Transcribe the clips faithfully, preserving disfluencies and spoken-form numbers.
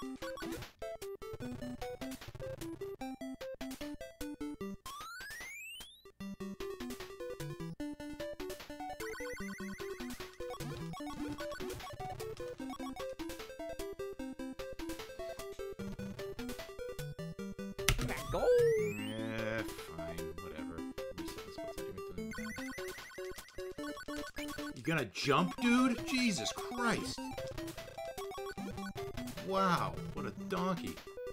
Go. Yeah, fine, whatever. You gonna jump, dude? Jesus Christ! Wow, what a donkey!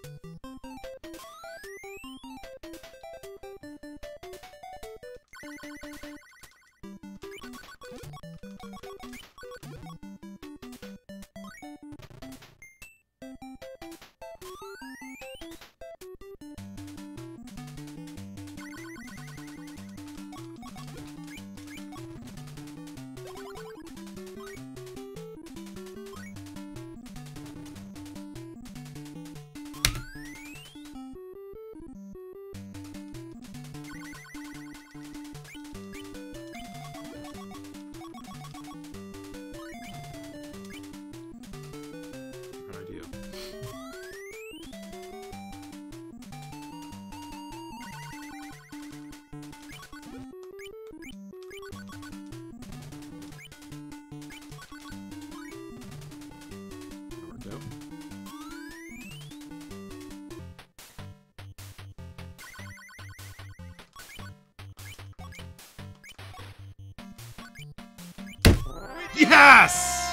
Yes!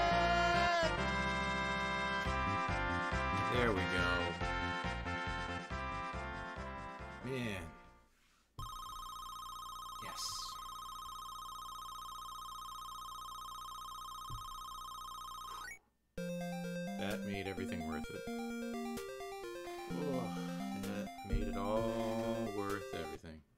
There we go. Man. Yes. That made everything worth it. Oh, that made it all worth everything.